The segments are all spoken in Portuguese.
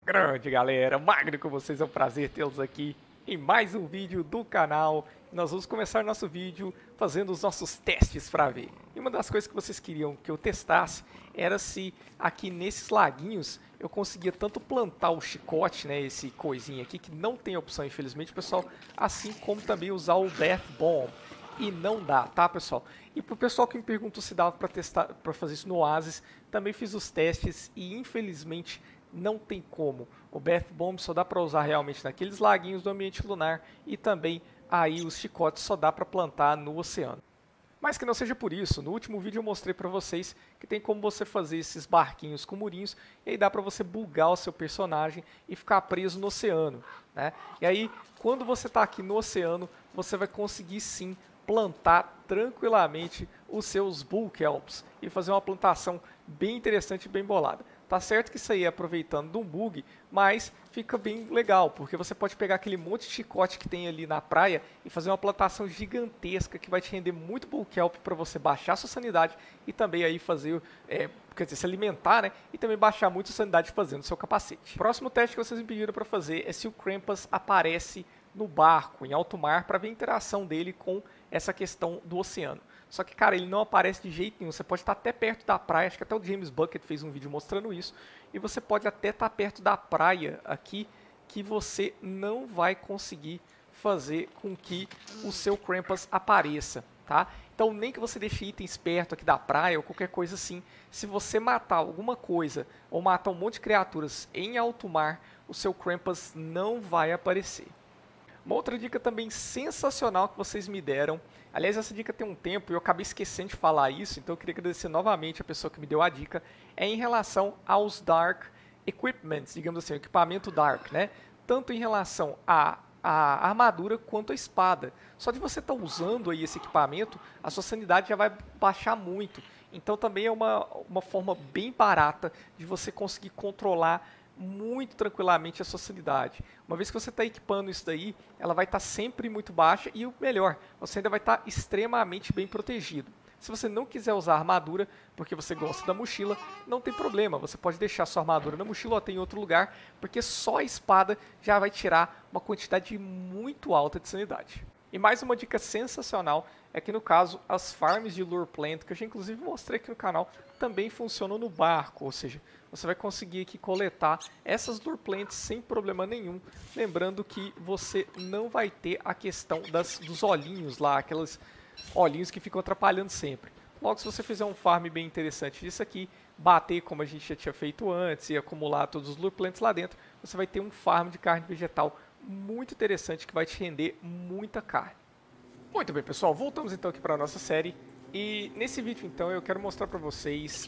Grande galera, Magno com vocês, é um prazer tê-los aqui em mais um vídeo do canal. Nós vamos começar nosso vídeo fazendo os nossos testes para ver. E uma das coisas que vocês queriam que eu testasse era se aqui nesses laguinhos eu conseguia tanto plantar o chicote, né, esse coisinho aqui que não tem opção infelizmente, pessoal, assim como também usar o Death Bomb. E não dá, tá, pessoal? E pro pessoal que me perguntou se dava para testar, para fazer isso no Oasis, também fiz os testes e infelizmente não tem como. O Bath Bomb só dá para usar realmente naqueles laguinhos do ambiente lunar e também aí os chicotes só dá para plantar no oceano. Mas que não seja por isso, no último vídeo eu mostrei para vocês que tem como você fazer esses barquinhos com murinhos e aí dá para você bugar o seu personagem e ficar preso no oceano, né? E aí, quando você está aqui no oceano, você vai conseguir sim plantar tranquilamente os seus Bull Kelps e fazer uma plantação bem interessante e bem bolada. Tá certo que isso aí é aproveitando de um bug, mas fica bem legal, porque você pode pegar aquele monte de chicote que tem ali na praia e fazer uma plantação gigantesca que vai te render muito Bull Kelp para você baixar sua sanidade e também aí fazer, quer dizer, se alimentar, né? E também baixar muito a sanidade fazendo seu capacete. O próximo teste que vocês me pediram para fazer é se o Krampus aparece no barco, em alto mar, para ver a interação dele com essa questão do oceano. Só que, cara, ele não aparece de jeito nenhum. Você pode estar até perto da praia, acho que até o James Bucket fez um vídeo mostrando isso, e você pode até estar perto da praia aqui, que você não vai conseguir fazer com que o seu Krampus apareça, tá? Então, nem que você deixe itens perto aqui da praia ou qualquer coisa assim, se você matar alguma coisa ou matar um monte de criaturas em alto mar, o seu Krampus não vai aparecer. Uma outra dica também sensacional que vocês me deram, aliás, essa dica tem um tempo e eu acabei esquecendo de falar isso, então eu queria agradecer novamente a pessoa que me deu a dica, é em relação aos Dark Equipments, digamos assim, o equipamento Dark, né? Tanto em relação à armadura quanto à espada. Só de você estar usando aí esse equipamento, a sua sanidade já vai baixar muito. Então também é uma forma bem barata de você conseguir controlar muito tranquilamente a sua sanidade. Uma vez que você está equipando isso daí, ela vai estar sempre muito baixa e o melhor, você ainda vai estar extremamente bem protegido. Se você não quiser usar armadura, porque você gosta da mochila, não tem problema, você pode deixar sua armadura na mochila ou até em outro lugar, porque só a espada já vai tirar uma quantidade muito alta de sanidade. E mais uma dica sensacional é que no caso as farms de Lure Plant, que eu já inclusive mostrei aqui no canal, também funcionam no barco, ou seja, você vai conseguir aqui coletar essas Lure Plants sem problema nenhum, lembrando que você não vai ter a questão dos olhinhos lá, aqueles olhinhos que ficam atrapalhando sempre. Logo, se você fizer um farm bem interessante disso aqui, bater como a gente já tinha feito antes e acumular todos os Lure Plants lá dentro, você vai ter um farm de carne vegetal muito interessante que vai te render muita carne. Muito bem, pessoal, voltamos então aqui para a nossa série e nesse vídeo então eu quero mostrar para vocês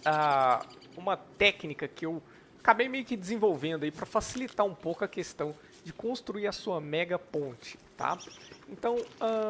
uma técnica que eu acabei meio que desenvolvendo aí para facilitar um pouco a questão de construir a sua mega ponte, tá? Então,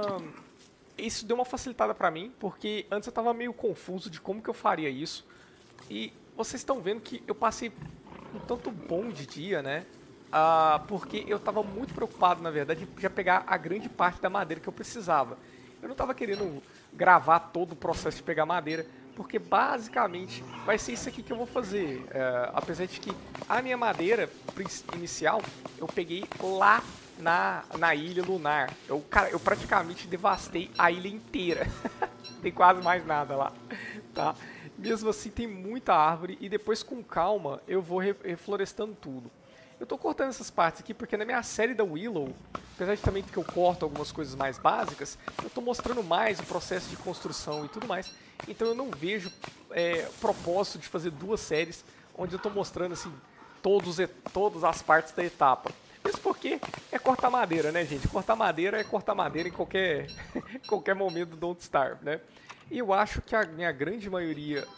isso deu uma facilitada para mim, porque antes eu estava meio confuso de como que eu faria isso e vocês estão vendo que eu passei um tanto bom de dia, né? Porque eu estava muito preocupado, na verdade, em já pegar a grande parte da madeira que eu precisava. Eu não estava querendo gravar todo o processo de pegar madeira, porque basicamente vai ser isso aqui que eu vou fazer. Apesar de que a minha madeira inicial eu peguei lá na ilha lunar. Cara, eu praticamente devastei a ilha inteira. Tem quase mais nada lá, tá? Mesmo assim tem muita árvore e depois com calma eu vou reflorestando tudo. Eu tô cortando essas partes aqui porque na minha série da Willow, apesar de também que eu corto algumas coisas mais básicas, eu tô mostrando mais o processo de construção e tudo mais. Então eu não vejo propósito de fazer duas séries onde eu tô mostrando assim todas as partes da etapa. Mesmo porque é cortar madeira, né, gente? Cortar madeira é cortar madeira em qualquer momento do Don't Starve, né? E eu acho que a minha grande maioria,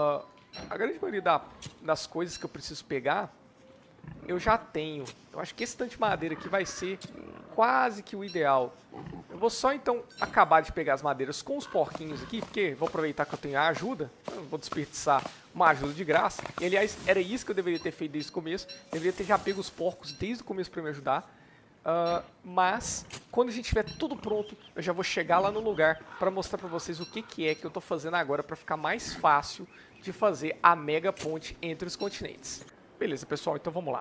das coisas que eu preciso pegar eu já tenho. Eu acho que esse tanto de madeira aqui vai ser quase que o ideal. Eu vou só então acabar de pegar as madeiras com os porquinhos aqui, porque vou aproveitar que eu tenho a ajuda. Eu não vou desperdiçar uma ajuda de graça. E, aliás, era isso que eu deveria ter feito desde o começo. Deveria ter já pego os porcos desde o começo para me ajudar. Mas quando a gente tiver tudo pronto, eu já vou chegar lá no lugar para mostrar para vocês o que é que eu estou fazendo agora para ficar mais fácil de fazer a mega ponte entre os continentes. Beleza, pessoal, então vamos lá.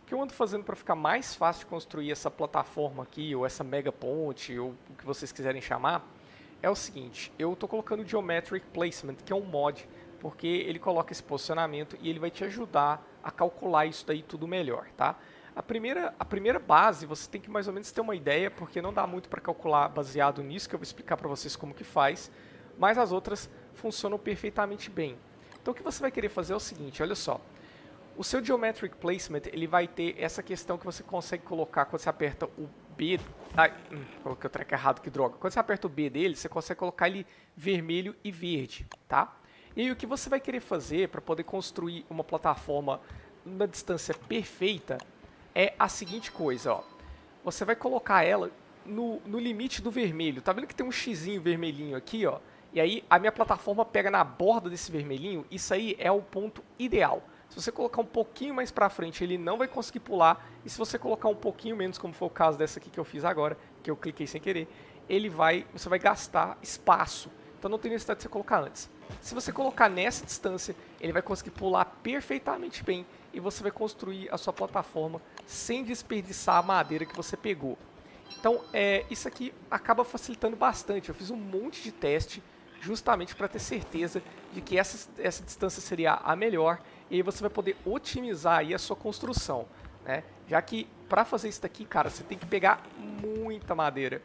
O que eu ando fazendo para ficar mais fácil de construir essa plataforma aqui, ou essa mega ponte, ou o que vocês quiserem chamar, é o seguinte, eu estou colocando o Geometric Placement, que é um mod, porque ele coloca esse posicionamento e ele vai te ajudar a calcular isso daí tudo melhor, tá? A primeira base, você tem que mais ou menos ter uma ideia, porque não dá muito para calcular baseado nisso, que eu vou explicar para vocês como que faz, mas as outras funcionam perfeitamente bem. Então o que você vai querer fazer é o seguinte, olha só. O seu Geometric Placement, ele vai ter essa questão que você consegue colocar quando você aperta o B... Ai, coloquei o treco errado, que droga. Quando você aperta o B dele, você consegue colocar ele vermelho e verde, tá? E aí o que você vai querer fazer para poder construir uma plataforma numa distância perfeita é a seguinte coisa, ó. Você vai colocar ela no limite do vermelho. Tá vendo que tem um xizinho vermelhinho aqui, ó? E aí a minha plataforma pega na borda desse vermelhinho. Isso aí é o ponto ideal. Se você colocar um pouquinho mais pra frente, ele não vai conseguir pular. E se você colocar um pouquinho menos, como foi o caso dessa aqui que eu fiz agora, que eu cliquei sem querer, você vai gastar espaço. Então não tem necessidade de você colocar antes. Se você colocar nessa distância, ele vai conseguir pular perfeitamente bem e você vai construir a sua plataforma sem desperdiçar a madeira que você pegou. Então, isso aqui acaba facilitando bastante. Eu fiz um monte de teste justamente para ter certeza de que essa distância seria a melhor e aí você vai poder otimizar aí a sua construção, né? Já que para fazer isso daqui, cara, você tem que pegar muita madeira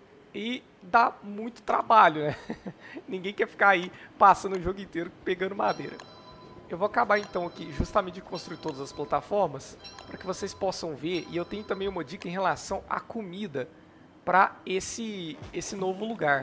e dá muito trabalho, né? Ninguém quer ficar aí passando o jogo inteiro pegando madeira. Eu vou acabar então aqui justamente de construir todas as plataformas para que vocês possam ver, e eu tenho também uma dica em relação à comida para esse novo lugar,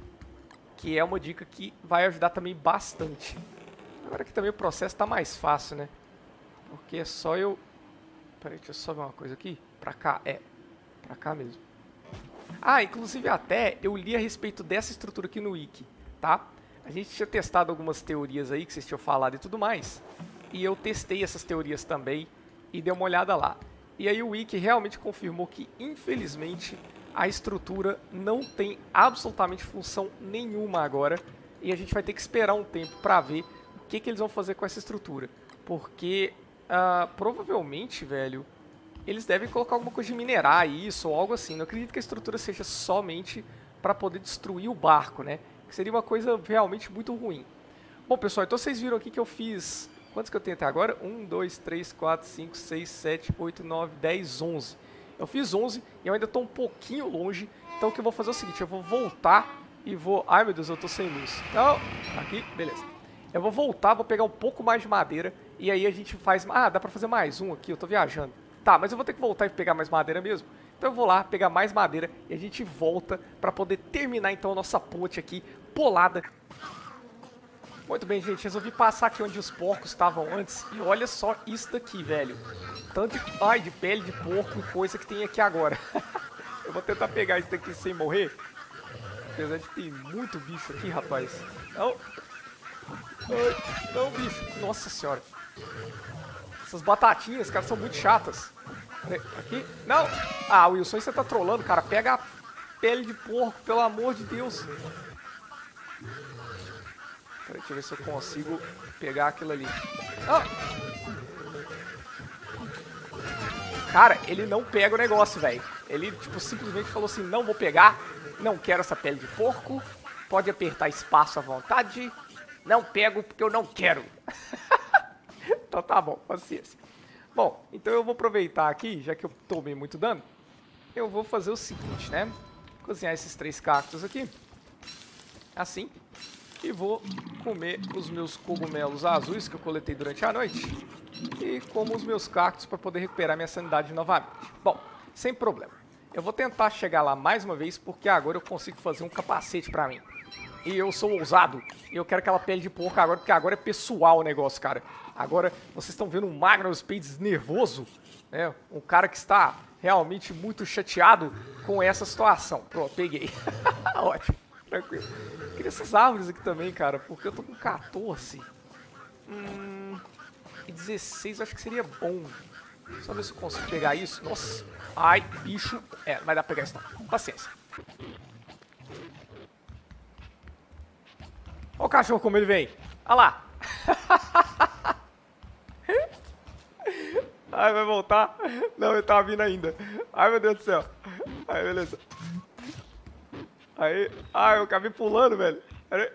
que é uma dica que vai ajudar também bastante. Agora que também o processo está mais fácil, né? Porque é só eu... Peraí, deixa eu só ver uma coisa aqui. Pra cá, pra cá mesmo. Ah, inclusive até eu li a respeito dessa estrutura aqui no Wiki, tá? A gente tinha testado algumas teorias aí que vocês tinham falado e tudo mais. E eu testei essas teorias também e dei uma olhada lá. E aí o Wiki realmente confirmou que, infelizmente, a estrutura não tem absolutamente função nenhuma agora. E a gente vai ter que esperar um tempo para ver o que eles vão fazer com essa estrutura. Porque, provavelmente, velho, eles devem colocar alguma coisa de minerar isso ou algo assim. Não acredito que a estrutura seja somente para poder destruir o barco, né? Que seria uma coisa realmente muito ruim. Bom, pessoal, então vocês viram aqui que eu fiz... Quantos que eu tenho até agora? 1, 2, 3, 4, 5, 6, 7, 8, 9, 10, 11. Eu fiz 11 e eu ainda estou um pouquinho longe. Então o que eu vou fazer é o seguinte, eu vou voltar e vou... Ai, meu Deus, eu tô sem luz. Não, aqui, beleza. Eu vou voltar, vou pegar um pouco mais de madeira e aí a gente faz... Ah, dá pra fazer mais um aqui, eu tô viajando. Tá, mas eu vou ter que voltar e pegar mais madeira mesmo. Então eu vou lá pegar mais madeira e a gente volta para poder terminar então a nossa ponte aqui, polada. Muito bem, gente, resolvi passar aqui onde os porcos estavam antes e olha só isso daqui, velho. Tanto de pele de porco e coisa que tem aqui agora. Eu vou tentar pegar isso daqui sem morrer. Apesar de ter muito bicho aqui, rapaz. Não. Ai, não, bicho. Nossa senhora. Essas batatinhas, cara, são muito chatas. Aqui. Não! Ah, Wilson, você tá trolando, cara. Pega a pele de porco, pelo amor de Deus. Peraí, deixa eu ver se eu consigo pegar aquilo ali. Ah! Cara, ele não pega o negócio, velho. Ele, tipo, simplesmente falou assim, não vou pegar, não quero essa pele de porco, pode apertar espaço à vontade, não pego porque eu não quero. Então tá bom, paciência. Bom, então eu vou aproveitar aqui, já que eu tomei muito dano, eu vou fazer o seguinte, né? Cozinhar esses 3 cactos aqui, assim, e vou comer os meus cogumelos azuis que eu coletei durante a noite, e como os meus cactos para poder recuperar minha sanidade novamente. Bom, sem problema. Eu vou tentar chegar lá mais uma vez, porque agora eu consigo fazer um capacete pra mim. E eu sou ousado, e eu quero aquela pele de porco agora, porque agora é pessoal o negócio, cara. Agora vocês estão vendo um Magnus Spades nervoso, né? Um cara que está realmente muito chateado com essa situação. Pronto, peguei. Ótimo, tranquilo. Queria essas árvores aqui também, cara, porque eu tô com 14. E 16 eu acho que seria bom. Só ver se eu consigo pegar isso. Nossa, ai, bicho. Não vai dar pra pegar isso não. Paciência. Olha o cachorro como ele vem. Olha lá. Ai, vai voltar. Não, ele tava vindo ainda. Ai, meu Deus do céu. Aí, beleza. Aí. Ai, eu acabei pulando, velho. Aí.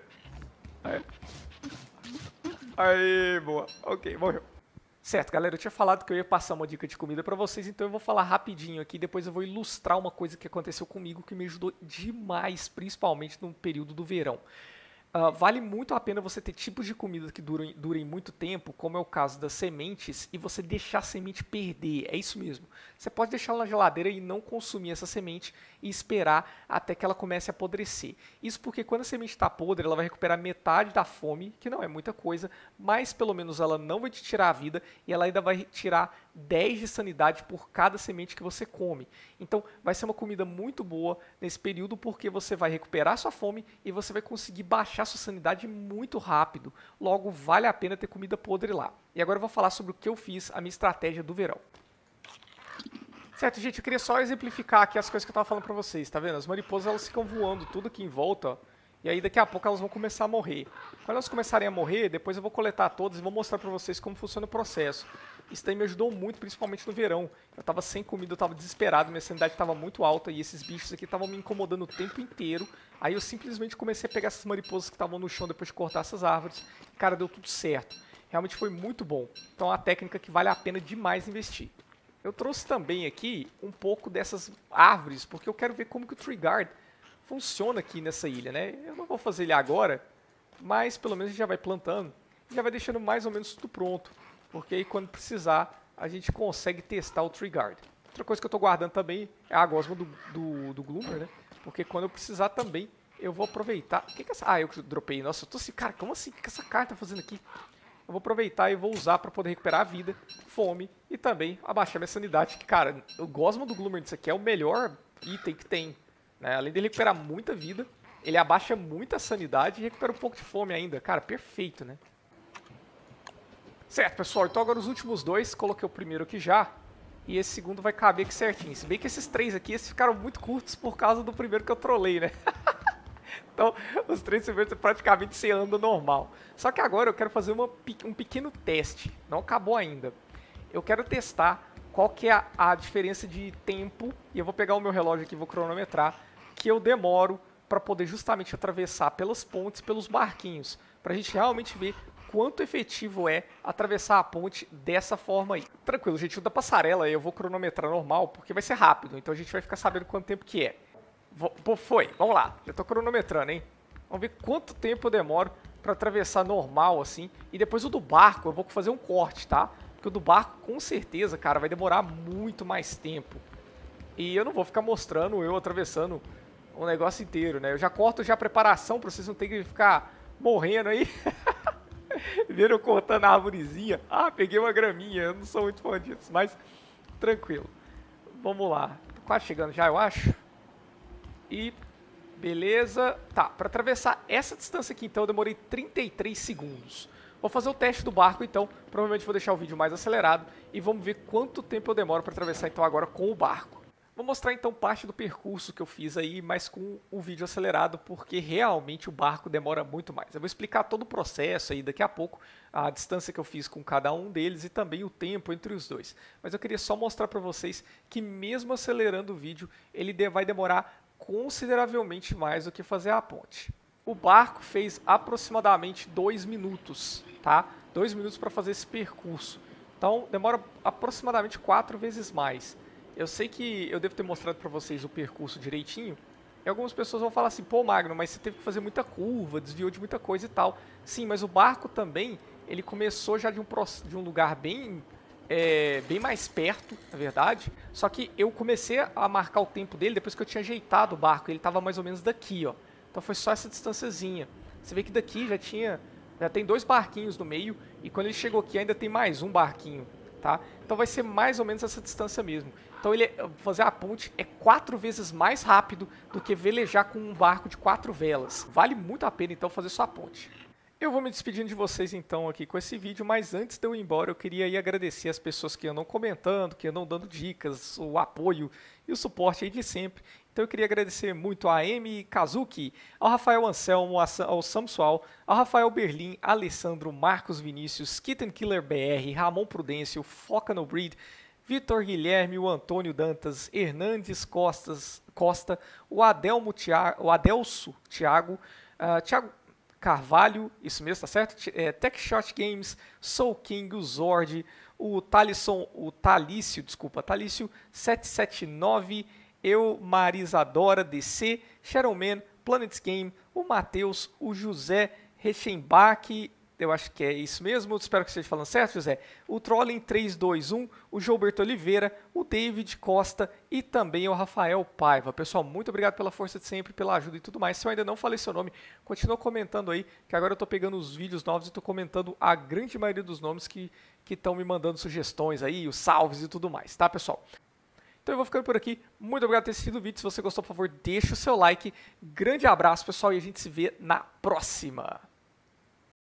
Aí, boa. Ok, morreu. Certo, galera, eu tinha falado que eu ia passar uma dica de comida pra vocês, então eu vou falar rapidinho aqui, depois eu vou ilustrar uma coisa que aconteceu comigo que me ajudou demais, principalmente no período do verão. Vale muito a pena você ter tipos de comida que durem muito tempo, como é o caso das sementes, e você deixar a semente perder. É isso mesmo. Você pode deixar ela na geladeira e não consumir essa semente e esperar até que ela comece a apodrecer. Isso porque quando a semente está podre, ela vai recuperar metade da fome, que não é muita coisa, mas pelo menos ela não vai te tirar a vida e ela ainda vai tirar 10 de sanidade por cada semente que você come. Então vai ser uma comida muito boa nesse período porque você vai recuperar sua fome e você vai conseguir baixar sua sanidade muito rápido. Logo, vale a pena ter comida podre lá. E agora eu vou falar sobre o que eu fiz, a minha estratégia do verão. Certo, gente, eu queria só exemplificar aqui as coisas que eu estava falando para vocês, tá vendo? As mariposas elas ficam voando tudo aqui em volta, ó, e aí daqui a pouco elas vão começar a morrer. Quando elas começarem a morrer, depois eu vou coletar todas e vou mostrar para vocês como funciona o processo. Isso daí me ajudou muito, principalmente no verão. Eu estava sem comida, eu estava desesperado, minha sanidade estava muito alta e esses bichos aqui estavam me incomodando o tempo inteiro. Aí eu simplesmente comecei a pegar essas mariposas que estavam no chão depois de cortar essas árvores. E, cara, deu tudo certo. Realmente foi muito bom. Então é uma técnica que vale a pena demais investir. Eu trouxe também aqui um pouco dessas árvores, porque eu quero ver como que o Tree Guard funciona aqui nessa ilha, né? Eu não vou fazer ele agora, mas pelo menos a gente já vai plantando e já vai deixando mais ou menos tudo pronto, porque aí quando precisar a gente consegue testar o Tree Guard. Outra coisa que eu estou guardando também é a gosma do Gloomer, né? Porque quando eu precisar também eu vou aproveitar. O que é essa? Ah, eu dropei. Nossa, eu tô assim, cara, como assim? O que essa carta tá fazendo aqui? Eu vou aproveitar e vou usar para poder recuperar a vida, fome e também abaixar minha sanidade. Que, cara, o Gosma do Gloomer disso aqui é o melhor item que tem. Né? Além de recuperar muita vida, ele abaixa muita sanidade e recupera um pouco de fome ainda. Cara, perfeito, né? Certo, pessoal. Então agora os últimos dois, coloquei o primeiro aqui já. E esse segundo vai caber aqui certinho. Se bem que esses três aqui, esses ficaram muito curtos por causa do primeiro que eu trolei, né? Então, os 3 primeiros praticamente você anda normal. Só que agora eu quero fazer um pequeno teste. Não acabou ainda. Eu quero testar qual que é a diferença de tempo. E eu vou pegar o meu relógio aqui e vou cronometrar. Que eu demoro para poder justamente atravessar pelas pontes, pelos barquinhos. Para a gente realmente ver quanto efetivo é atravessar a ponte dessa forma aí. Tranquilo, gente. O da passarela eu vou cronometrar normal, porque vai ser rápido. Então a gente vai ficar sabendo quanto tempo que é. Foi, vamos lá, já tô cronometrando, hein? Vamos ver quanto tempo eu demoro pra atravessar normal, assim. E depois o do barco, eu vou fazer um corte, tá? Porque o do barco, com certeza, cara, vai demorar muito mais tempo. E eu não vou ficar mostrando eu atravessando o negócio inteiro, né? Eu já corto já a preparação pra vocês não terem que ficar morrendo aí. Viram eu cortando a arvorezinha? Ah, peguei uma graminha, eu não sou muito fã disso, mas tranquilo. Vamos lá, tô quase chegando já, eu acho. E beleza. Tá, para atravessar essa distância aqui, então, eu demorei 33 segundos. Vou fazer o teste do barco, então. Provavelmente vou deixar o vídeo mais acelerado. E vamos ver quanto tempo eu demoro para atravessar, então, agora com o barco. Vou mostrar, então, parte do percurso que eu fiz aí, mas com o vídeo acelerado, porque realmente o barco demora muito mais. Eu vou explicar todo o processo aí daqui a pouco, a distância que eu fiz com cada um deles e também o tempo entre os dois. Mas eu queria só mostrar para vocês que mesmo acelerando o vídeo, ele vai demorar consideravelmente mais do que fazer a ponte. O barco fez aproximadamente 2 minutos, tá? 2 minutos para fazer esse percurso. Então, demora aproximadamente 4 vezes mais. Eu sei que eu devo ter mostrado para vocês o percurso direitinho. E algumas pessoas vão falar assim, pô, Magno, mas você teve que fazer muita curva, desviou de muita coisa e tal. Sim, mas o barco também, ele começou já de um lugar bem mais perto, na verdade. Só que eu comecei a marcar o tempo dele depois que eu tinha ajeitado o barco. Ele estava mais ou menos daqui, ó. Então foi só essa distânciazinha. Você vê que daqui já tem 2 barquinhos no meio. E quando ele chegou aqui ainda tem mais um barquinho, tá? Então vai ser mais ou menos essa distância mesmo. Então fazer a ponte é 4 vezes mais rápido do que velejar com um barco de 4 velas. Vale muito a pena então fazer só a ponte. Eu vou me despedindo de vocês então aqui com esse vídeo, mas antes de eu ir embora eu queria aí agradecer as pessoas que andam comentando, que andam dando dicas, o apoio e o suporte aí de sempre. Então Então eu queria agradecer muito a Amy Kazuki, ao Rafael Anselmo, ao Samsual, ao Rafael Berlim, Alessandro, Marcos Vinícius, Kitten Killer BR, Ramon Prudêncio, Foca no Breed, Vitor Guilherme, o Antônio Dantas, Hernandes Costa, o Adelso Thiago, Thiago Carvalho, isso mesmo, tá certo? TechShot Games, Soul King, o Zord, o Thalício 779, eu, Marisadora DC, Shadowman, Planets Game, o Matheus, o José Rechenbach, eu acho que é isso mesmo, espero que esteja falando certo, José. O Trolling 321, o Gilberto Oliveira, o David Costa e também o Rafael Paiva. Pessoal, muito obrigado pela força de sempre, pela ajuda e tudo mais. Se eu ainda não falei seu nome, continua comentando aí, que agora eu estou pegando os vídeos novos e estou comentando a grande maioria dos nomes que estão me mandando sugestões aí, os salves e tudo mais, tá, pessoal? Então eu vou ficando por aqui. Muito obrigado por ter assistido o vídeo. Se você gostou, por favor, deixa o seu like. Grande abraço, pessoal, e a gente se vê na próxima.